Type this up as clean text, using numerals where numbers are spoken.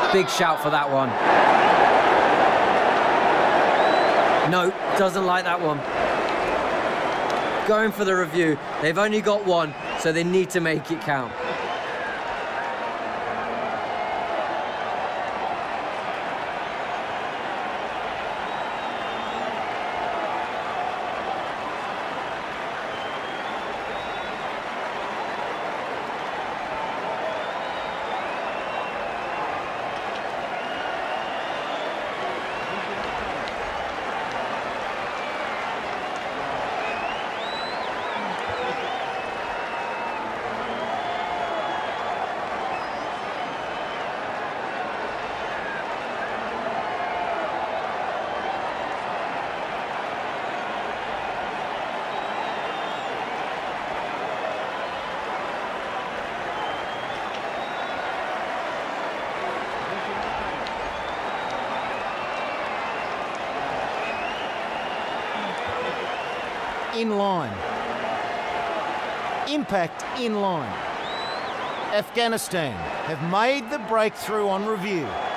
Big shout for that one. No, doesn't like that one. Going for the review. They've only got one, so they need to make it count. In line. Impact in line. Afghanistan have made the breakthrough on review.